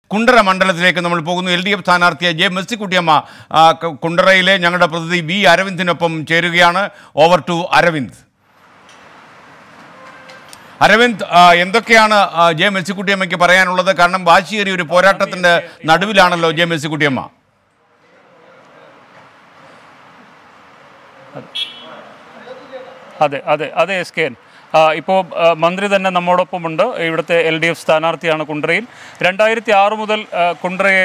കുണ്ടറ മണ്ഡലത്തിലേക്ക് നമ്മൾ പോകുന്നു. LDF സ്ഥാനാർത്ഥിയായ J മെസ്സിക്കുട്ടിയമ്മ കുണ്ടറയിലെ ഞങ്ങളുടെ പ്രതിനിധി വി അരവിന്ദിനൊപ്പം ചേരുകയാണ്. Over to Aravind. അരവിന്ദ്, എന്തൊക്കെയാണ് ജെ മെസ്സിക്കുട്ടിയമ്മയ്ക്ക് പറയാനുള്ളത്? കാരണം വാശിയേറിയ ഒരു പോരാട്ടത്തിന്റെ നടുവിലാണല്ലോ ജെ മെസ്സിക്കുട്ടിയമ്മ. അതെ അതെ അതെ എസ് കെ എൻ. ഇപ്പോൾ മന്ത്രി തന്നെ നമ്മോടൊപ്പമുണ്ട്. ഇവിടുത്തെ LDF സ്ഥാനാർത്ഥിയാണ് കുണ്ടറയിൽ. 2006 മുതൽ കുണ്ടറയെ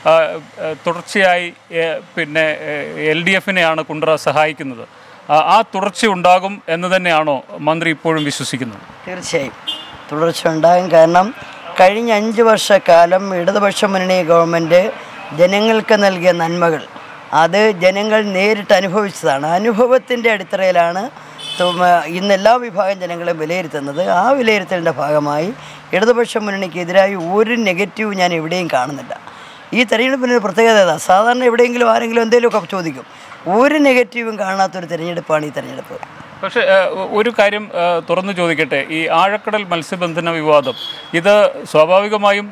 തുടർച്ചയായി പിന്നെ LDFനെയാണ് കുണ്ടറ സഹായിക്കുന്നത്. ആ തുടർച്ച ഉണ്ടാകും എന്ന് തന്നെയാണോ മന്ത്രി ഇപ്പോഴും വിശ്വസിക്കുന്നത്? തീർച്ചയായും തുടർച്ച ഉണ്ടാകും. കാരണം കഴിഞ്ഞ 5 വർഷക്കാലം ഇടതുപക്ഷ മുന്നണി ഗവൺമെൻറ് ജനങ്ങൾക്ക് നൽകിയ നന്മകൾ അത് ജനങ്ങൾ നേരിട്ട് അനുഭവിച്ചതാണ്. അനുഭവത്തിൻ്റെ അടിത്തറയിലാണ് ഇന്ന് എല്ലാ വിഭാഗം ജനങ്ങളെ വിലയിരുത്തുന്നത്. ആ വിലയിരുത്തലിൻ്റെ ഭാഗമായി ഇടതുപക്ഷ മുന്നണിക്കെതിരായി ഒരു നെഗറ്റീവ് ഞാൻ എവിടെയും കാണുന്നില്ല. ഈ തെരഞ്ഞെടുപ്പിൻ്റെ ഒരു പ്രത്യേകത, സാധാരണ എവിടെയെങ്കിലും ആരെങ്കിലും എന്തെങ്കിലുമൊക്കെ ചോദിക്കും, ഒരു നെഗറ്റീവും കാണാത്തൊരു തെരഞ്ഞെടുപ്പാണ് ഈ തെരഞ്ഞെടുപ്പ്. പക്ഷേ ഒരു കാര്യം തുറന്നു ചോദിക്കട്ടെ, ഈ ആഴക്കടൽ മത്സ്യബന്ധന വിവാദം ഇത് സ്വാഭാവികമായും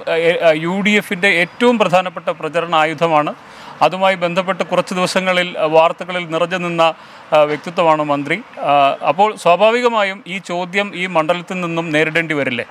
UDFൻ്റെ ഏറ്റവും പ്രധാനപ്പെട്ട പ്രചരണ ആയുധമാണ്. അതുമായി ബന്ധപ്പെട്ട് കുറച്ച് ദിവസങ്ങളിൽ വാർത്തകളിൽ നിറഞ്ഞു നിന്ന വ്യക്തിത്വമാണ് മന്ത്രി. അപ്പോൾ സ്വാഭാവികമായും ഈ ചോദ്യം ഈ മണ്ഡലത്തിൽ നിന്നും നേരിടേണ്ടി വരില്ലേ?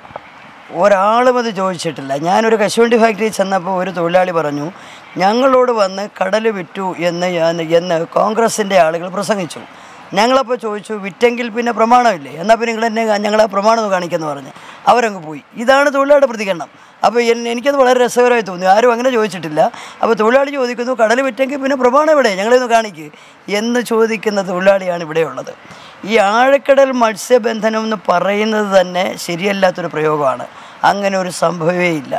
ഒരാളും അത് ചോദിച്ചിട്ടില്ല. ഞാനൊരു കശുവണ്ടി ഫാക്ടറിയിൽ ചെന്നപ്പോൾ ഒരു തൊഴിലാളി പറഞ്ഞു, ഞങ്ങളോട് വന്ന് കടൽ വിറ്റു എന്ന് കോൺഗ്രസിൻ്റെ ആളുകൾ പ്രസംഗിച്ചു. ഞങ്ങളപ്പോൾ ചോദിച്ചു, വിറ്റെങ്കിൽ പിന്നെ പ്രമാണമില്ലേ? എന്നാൽ പിന്നെ ഞങ്ങളെ പ്രമാണം കാണിക്കുമെന്ന് പറഞ്ഞ് അവരങ്ങ് പോയി. ഇതാണ് തൊഴിലാളിയുടെ പ്രതികരണം. അപ്പോൾ എനിക്കത് വളരെ രസകരമായി തോന്നി. ആരും അങ്ങനെ ചോദിച്ചിട്ടില്ല. അപ്പോൾ തൊഴിലാളി ചോദിക്കുന്നു, കടൽ വിറ്റെങ്കിൽ പിന്നെ പ്രമാണം എവിടെ? ഞങ്ങളെയൊന്ന് കാണിക്കുക എന്ന് ചോദിക്കുന്ന തൊഴിലാളിയാണ് ഇവിടെയുള്ളത്. ഈ ആഴക്കടൽ മത്സ്യബന്ധനം എന്ന് പറയുന്നത് തന്നെ ശരിയല്ലാത്തൊരു പ്രയോഗമാണ്. അങ്ങനെ ഒരു സംഭവമേ ഇല്ല.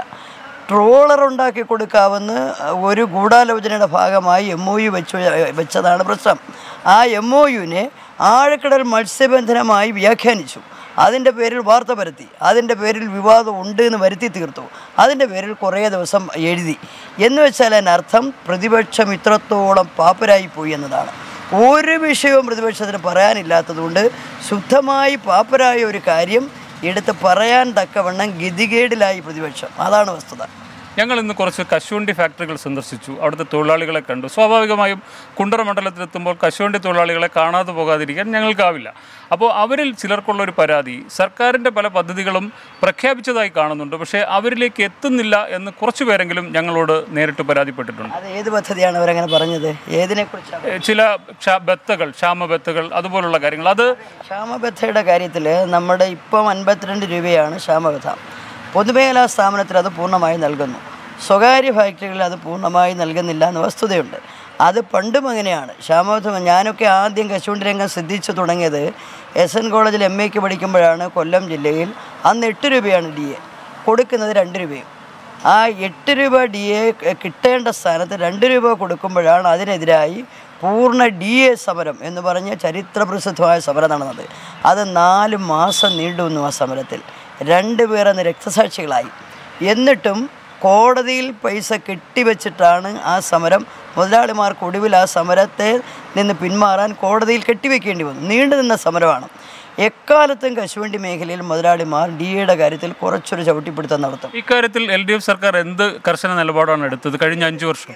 ട്രോളർ ഉണ്ടാക്കി കൊടുക്കാവുന്ന ഒരു ഗൂഢാലോചനയുടെ ഭാഗമായി MOU വെച്ചതാണ് പ്രശ്നം. ആ MOUവിനെ ആഴക്കടൽ മത്സ്യബന്ധനമായി വ്യാഖ്യാനിച്ചു. അതിൻ്റെ പേരിൽ വാർത്ത പരത്തി, അതിൻ്റെ പേരിൽ വിവാദം ഉണ്ട് എന്ന് വരുത്തി തീർത്തു, അതിൻ്റെ പേരിൽ കുറേ ദിവസം എഴുതി. എന്ന് വെച്ചാൽ അതിനർത്ഥം പ്രതിപക്ഷം ഇത്രത്തോളം പാപ്പരായിപ്പോയി എന്നതാണ്. ഒരു വിഷയവും പ്രതിപക്ഷത്തിന് പറയാനില്ലാത്തതുകൊണ്ട് ശുദ്ധമായി പാപ്പരായ ഒരു കാര്യം എടുത്ത് പറയാൻ തക്കവണ്ണം ഗതികേടിലായി പ്രതിപക്ഷം. അതാണ് വസ്തുത. ഞങ്ങൾ ഇന്ന് കുറച്ച് കശുവണ്ടി ഫാക്ടറികൾ സന്ദർശിച്ചു. അവിടുത്തെ തൊഴിലാളികളെ കണ്ടു. സ്വാഭാവികമായും കുണ്ടറ മണ്ഡലത്തിലെത്തുമ്പോൾ കശുവണ്ടി തൊഴിലാളികളെ കാണാതെ പോകാതിരിക്കാൻ ഞങ്ങൾക്കാവില്ല. അപ്പോൾ അവരിൽ ചിലർക്കുള്ളൊരു പരാതി, സർക്കാരിൻ്റെ പല പദ്ധതികളും പ്രഖ്യാപിച്ചതായി കാണുന്നുണ്ട്, പക്ഷേ അവരിലേക്ക് എത്തുന്നില്ല എന്ന് കുറച്ച് പേരെങ്കിലും ഞങ്ങളോട് നേരിട്ട് പരാതിപ്പെട്ടിട്ടുണ്ട്. അത് ഏത് പദ്ധതിയാണ് അവരങ്ങനെ പറഞ്ഞത്? ഏതിനെക്കുറിച്ചാണ്? ചില ക്ഷാമബത്തകൾ അതുപോലുള്ള കാര്യങ്ങൾ. അത് ക്ഷാമബത്തയുടെ കാര്യത്തിൽ നമ്മുടെ ഇപ്പം 52 രൂപയാണ് ക്ഷാമബത്ത. പൊതുമേഖലാ സ്ഥാപനത്തിൽ അത് പൂർണ്ണമായി നൽകുന്നു. സ്വകാര്യ ഫാക്ടറികളിൽ അത് പൂർണ്ണമായി നൽകുന്നില്ല എന്ന വസ്തുതയുണ്ട്. അത് പണ്ടും അങ്ങനെയാണ്. ക്ഷാമബത്ത ഞാനൊക്കെ ആദ്യം കശുവണ്ടി രംഗം ശ്രദ്ധിച്ചു തുടങ്ങിയത് SN കോളേജിൽ MAക്ക് പഠിക്കുമ്പോഴാണ്. കൊല്ലം ജില്ലയിൽ അന്ന് 8 രൂപയാണ് DA, കൊടുക്കുന്നത് 2 രൂപയും. ആ 8 രൂപ DA കിട്ടേണ്ട സ്ഥാനത്ത് 2 രൂപ കൊടുക്കുമ്പോഴാണ് അതിനെതിരായി പൂർണ്ണ DA സമരം എന്ന് പറഞ്ഞ് ചരിത്രപ്രസിദ്ധമായ സമരം നടന്നത്. അത് 4 മാസം നീണ്ടുവന്നു. ആ സമരത്തിൽ 2 പേർ അന്ന് രക്തസാക്ഷികളായി. എന്നിട്ടും കോടതിയിൽ പൈസ കെട്ടിവെച്ചിട്ടാണ് ആ സമരം. മുതലാളിമാർക്ക് ഒടുവിൽ ആ സമരത്തെ നിന്ന് പിന്മാറാൻ കോടതിയിൽ കെട്ടിവെക്കേണ്ടി വന്നു. നീണ്ടു നിന്ന സമരമാണ്. എക്കാലത്തും കശുവണ്ടി മേഖലയിൽ മുതലാളിമാർ DAയുടെ കാര്യത്തിൽ കുറച്ചൊരു ചവിട്ടിപ്പിടുത്തം നടത്തും. ഇക്കാര്യത്തിൽ LDF സർക്കാർ എന്ത് കർശന നിലപാടാണ് എടുത്തത് കഴിഞ്ഞ 5 വർഷം?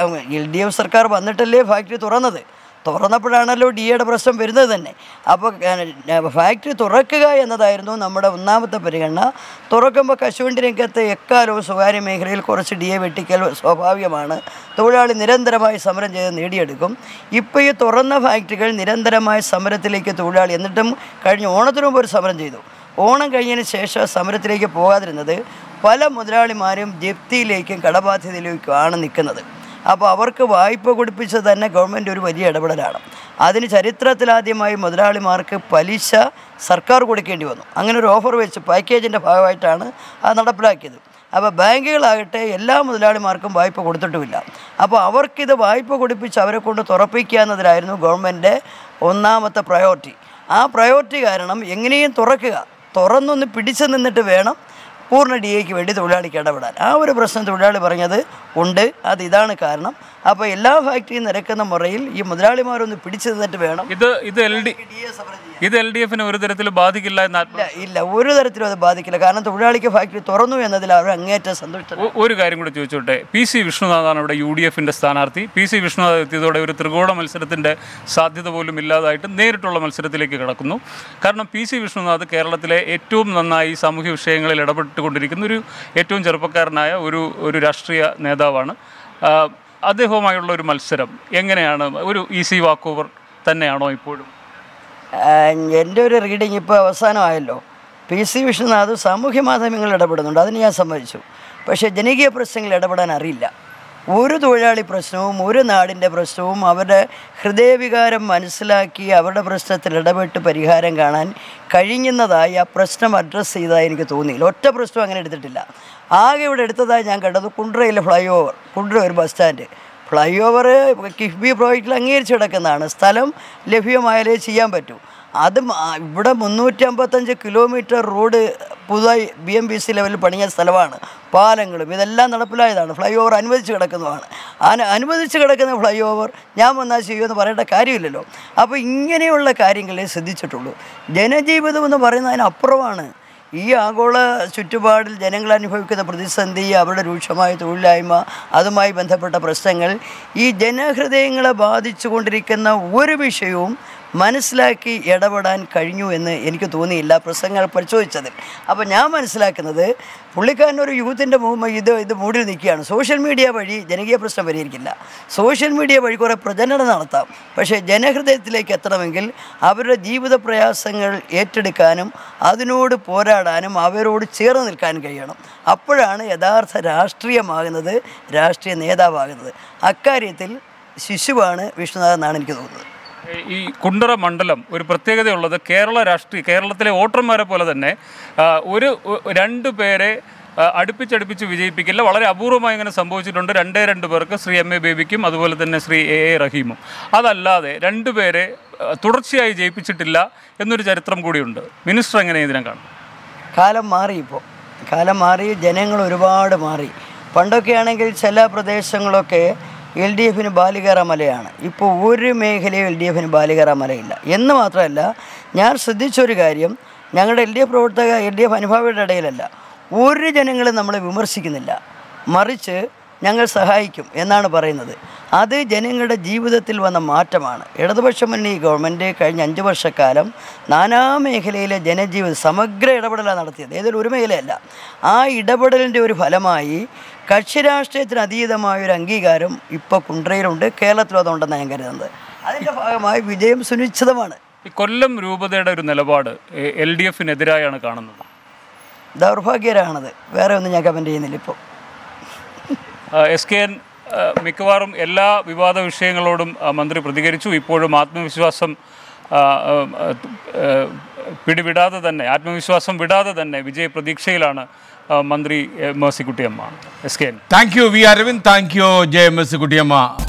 LDF സർക്കാർ വന്നിട്ടല്ലേ ഫാക്ടറി തുറന്നപ്പോഴാണല്ലോ DAയുടെ പ്രശ്നം വരുന്നത് തന്നെ. അപ്പോൾ ഫാക്ടറി തുറക്കുക എന്നതായിരുന്നു നമ്മുടെ ഒന്നാമത്തെ പരിഗണന. തുറക്കുമ്പോൾ കശുവണ്ടി രംഗത്ത് എക്കാലവും സ്വകാര്യ മേഖലയിൽ കുറച്ച് DA വെട്ടിക്കൽ സ്വാഭാവികമാണ്. തൊഴിലാളി നിരന്തരമായി സമരം ചെയ്ത് നേടിയെടുക്കും. ഇപ്പോൾ ഈ തുറന്ന ഫാക്ടറികൾ നിരന്തരമായ സമരത്തിലേക്ക് തൊഴിലാളി, എന്നിട്ടും കഴിഞ്ഞ ഓണത്തിന് മുമ്പ് ഒരു സമരം ചെയ്തു. ഓണം കഴിഞ്ഞതിന് ശേഷം സമരത്തിലേക്ക് പോകാതിരുന്നത് പല മുതലാളിമാരും ജപ്തിയിലേക്കും കടബാധ്യതയിലേക്കുമാണ് നിൽക്കുന്നത്. അപ്പോൾ അവർക്ക് വായ്പ കൊടുപ്പിച്ചത് തന്നെ ഗവൺമെൻറ് ഒരു വലിയ ഇടപെടലാണ്. അതിന് ചരിത്രത്തിലാദ്യമായി മുതലാളിമാർക്ക് പലിശ സർക്കാർ കൊടുക്കേണ്ടി വന്നു. അങ്ങനെ ഒരു ഓഫർ വെച്ച് പാക്കേജിൻ്റെ ഭാഗമായിട്ടാണ് അത് നടപ്പിലാക്കിയത്. അപ്പോൾ ബാങ്കുകളാകട്ടെ എല്ലാ മുതലാളിമാർക്കും വായ്പ കൊടുത്തിട്ടുമില്ല. അപ്പോൾ അവർക്കിത് വായ്പ കൊടുപ്പിച്ച് അവരെ കൊണ്ട് തുറപ്പിക്കുക എന്നതിലായിരുന്നു ഗവൺമെൻറ് ഒന്നാമത്തെ പ്രയോറിറ്റി. ആ പ്രയോറിറ്റി കാരണം എങ്ങനെയും തുറന്നൊന്ന് പിടിച്ചു നിന്നിട്ട് വേണം പൂർണ്ണ DAയ്ക്ക് വേണ്ടി തൊഴിലാളിക്ക് ഇടപെടാൻ. ആ ഒരു പ്രശ്നം തൊഴിലാളി പറഞ്ഞത് ഉണ്ട്. അത് ഇതാണ് കാരണം. അപ്പോൾ എല്ലാ ഫാക്ടറിയും നിരക്കുന്ന മുറയിൽ ഈ മുതലാളിമാരൊന്ന് പിടിച്ചു നിന്നിട്ട് വേണം ഇത് DA സമരം ചെയ്യാൻ. ഇത് LDF ഒരു തരത്തിലും ബാധിക്കില്ല എന്ന് ഇല്ല, ഒരു തരത്തിലും അത് ബാധിക്കില്ല. കാരണം തൊഴിലാളിക്ക് ഫാക്ടറി തുറന്നു എന്നതിൽ അവർ അങ്ങേറ്റം സന്തുഷ്ട. ഒരു കാര്യം കൂടി ചോദിച്ചോട്ടെ, PC വിഷ്ണുനാഥാണ് ഇവിടെ UDF സ്ഥാനാർത്ഥി. PC വിഷ്ണുനാഥ് എത്തിയതോടെ ഒരു ത്രികോണ മത്സരത്തിൻ്റെ സാധ്യത പോലും ഇല്ലാതായിട്ട് നേരിട്ടുള്ള മത്സരത്തിലേക്ക് കിടക്കുന്നു. കാരണം PC വിഷ്ണുനാഥ് കേരളത്തിലെ ഏറ്റവും നന്നായി സാമൂഹ്യ വിഷയങ്ങളിൽ ഇടപെട്ടുകൊണ്ടിരിക്കുന്ന ഏറ്റവും ചെറുപ്പക്കാരനായ ഒരു രാഷ്ട്രീയ നേതാവാണ്. അദ്ദേഹവുമായുള്ള ഒരു മത്സരം എങ്ങനെയാണ്? ഒരു ഈസി വാക്ക് ഓവർ തന്നെയാണോ ഇപ്പോഴും? എൻ്റെ ഒരു റീഡിങ് ഇപ്പോൾ അവസാനമായല്ലോ. PC വിഷ്ണുനാഥ് സാമൂഹ്യ മാധ്യമങ്ങളിൽ ഇടപെടുന്നുണ്ട്, അതിന് ഞാൻ സമ്മതിച്ചു. പക്ഷേ ജനകീയ പ്രശ്നങ്ങളിൽ ഇടപെടാൻ അറിയില്ല. ഒരു തൊഴിലാളി പ്രശ്നവും ഒരു നാടിൻ്റെ പ്രശ്നവും അവരുടെ ഹൃദയവികാരം മനസ്സിലാക്കി അവരുടെ പ്രശ്നത്തിൽ ഇടപെട്ട് പരിഹാരം കാണാൻ കഴിയുന്നതായി ആ പ്രശ്നം അഡ്രസ്സ് ചെയ്തതായി എനിക്ക് തോന്നിയില്ല. ഒറ്റ പ്രശ്നവും അങ്ങനെ എടുത്തിട്ടില്ല. ആകെ ഇവിടെ എടുത്തതായി ഞാൻ കണ്ടത് കുണ്ട്രയിലെ ഫ്ലൈ ഓവർ, കുണ്ട്ര ഒരു bus stand. Fly over KIIFB പ്രോജക്റ്റിൽ അംഗീകരിച്ച് കിടക്കുന്നതാണ്. സ്ഥലം ലഭ്യമായാലേ ചെയ്യാൻ പറ്റൂ. അത് ഇവിടെ 355 കിലോമീറ്റർ റോഡ് പുതുതായി BMBC ലെവലിൽ പണിയ സ്ഥലമാണ്. പാലങ്ങളും ഇതെല്ലാം നടപ്പിലായതാണ്. ഫ്ലൈ ഓവർ അനുവദിച്ച് കിടക്കുന്നതാണ്. അനുവദിച്ച് കിടക്കുന്ന ഫ്ലൈ ഓവർ ഞാൻ വന്നാൽ ചെയ്യുമെന്ന് പറയേണ്ട കാര്യമില്ലല്ലോ. അപ്പോൾ ഇങ്ങനെയുള്ള കാര്യങ്ങളെ ശ്രദ്ധിച്ചിട്ടുള്ളൂ. ജനജീവിതം എന്ന് പറയുന്നത് അതിനപ്പുറമാണ്. ഈ ആഗോള ചുറ്റുപാടിൽ ജനങ്ങൾ അനുഭവിക്കുന്ന പ്രതിസന്ധി, അവരുടെ രൂക്ഷമായ തൊഴിലില്ലായ്മ, അതുമായി ബന്ധപ്പെട്ട പ്രശ്നങ്ങൾ, ഈ ജനഹൃദയങ്ങളെ ബാധിച്ചു കൊണ്ടിരിക്കുന്ന ഒരു വിഷയവും മനസ്സിലാക്കി ഇടപെടാൻ കഴിഞ്ഞു എന്ന് എനിക്ക് തോന്നിയില്ല പ്രസംഗങ്ങൾ പരിശോധിച്ചതിൽ. അപ്പോൾ ഞാൻ മനസ്സിലാക്കുന്നത് പുള്ളിക്കാരനൊരു യൂത്തിൻ്റെ ഇത് മൂടിൽ നിൽക്കുകയാണ്. സോഷ്യൽ മീഡിയ വഴി ജനകീയ പ്രശ്നം പരിഹരിക്കില്ല. സോഷ്യൽ മീഡിയ വഴി കുറേ പ്രചരണം നടത്താം. പക്ഷേ ജനഹൃദയത്തിലേക്ക് എത്തണമെങ്കിൽ അവരുടെ ജീവിത പ്രയാസങ്ങൾ ഏറ്റെടുക്കാനും അതിനോട് പോരാടാനും അവരോട് ചേർന്ന് നിൽക്കാനും കഴിയണം. അപ്പോഴാണ് യഥാർത്ഥ രാഷ്ട്രീയമാകുന്നത്, രാഷ്ട്രീയ നേതാവാകുന്നത്. അക്കാര്യത്തിൽ ശിശുവാണ് വിഷ്ണുനാഥ് എന്നാണ് എനിക്ക് തോന്നുന്നത്. ഈ കുണ്ടറ മണ്ഡലം ഒരു പ്രത്യേകതയുള്ളത് കേരളത്തിലെ വോട്ടർമാരെ പോലെ തന്നെ രണ്ട് പേരെ അടുപ്പിച്ചടുപ്പിച്ച് വിജയിപ്പിക്കില്ല. വളരെ അപൂർവമായി ഇങ്ങനെ സംഭവിച്ചിട്ടുണ്ട്. 2 പേർക്ക്, ശ്രീ MA ബേബിക്കും അതുപോലെ തന്നെ ശ്രീ AA റഹീമും. അതല്ലാതെ 2 പേരെ തുടർച്ചയായി ജയിപ്പിച്ചിട്ടില്ല എന്നൊരു ചരിത്രം കൂടിയുണ്ട്. മിനിസ്റ്റർ എങ്ങനെ ഇതിനെ കാണും? കാലം മാറി. ഇപ്പോൾ കാലം മാറി, ജനങ്ങൾ ഒരുപാട് മാറി. പണ്ടൊക്കെ ആണെങ്കിൽ ചില പ്രദേശങ്ങളൊക്കെ LDF ബാലികേറ മലയാണ്. ഇപ്പോൾ ഒരു മേഖലയും LDF ബാലികേറ മലയില്ല. എന്ന് മാത്രമല്ല, ഞാൻ ശ്രദ്ധിച്ചൊരു കാര്യം, ഞങ്ങളുടെ LDF പ്രവർത്തക LDF അനുഭാവിയുടെ ഇടയിലല്ല, ഒരു ജനങ്ങളും നമ്മളെ വിമർശിക്കുന്നില്ല. മറിച്ച് ഞങ്ങൾ സഹായിക്കും എന്നാണ് പറയുന്നത്. അത് ജനങ്ങളുടെ ജീവിതത്തിൽ വന്ന മാറ്റമാണ്. ഇടതുപക്ഷ മുന്നണി ഗവൺമെൻറ് കഴിഞ്ഞ 5 വർഷക്കാലം നാനാ മേഖലയിലെ ജനജീവിതം സമഗ്ര ഇടപെടലാണ് നടത്തിയത്. ഏതൊരു ഒരു മേഖലയല്ല. ആ ഇടപെടലിൻ്റെ ഒരു ഫലമായി കക്ഷി രാഷ്ട്രീയത്തിന് അതീതമായൊരു അംഗീകാരം ഇപ്പോൾ കുണ്ട്രയിലുണ്ട്, കേരളത്തിലും അതുണ്ടെന്നാണ് ഞാൻ കരുതുന്നത്. അതിൻ്റെ ഭാഗമായി വിജയം സുനിശ്ചിതമാണ്. ഈ കൊല്ലം രൂപതയുടെ ഒരു നിലപാട് LDF-നെതിരായാണ് കാണുന്നത്. ദൗർഭാഗ്യരാണത്. വേറെ ഒന്നും ഞാൻ കമൻറ്റ് ചെയ്യുന്നില്ല. ഇപ്പോൾ SKN മിക്കവാറും എല്ലാ വിവാദ വിഷയങ്ങളോടും മന്ത്രി പ്രതികരിച്ചു. ഇപ്പോഴും ആത്മവിശ്വാസം ആത്മവിശ്വാസം വിടാതെ തന്നെ വിജയപ്രതീക്ഷയിലാണ് മന്ത്രി Mercykuttyamma. SKN. Thank you V. Aravind. Thank you J. Mercykuttyamma.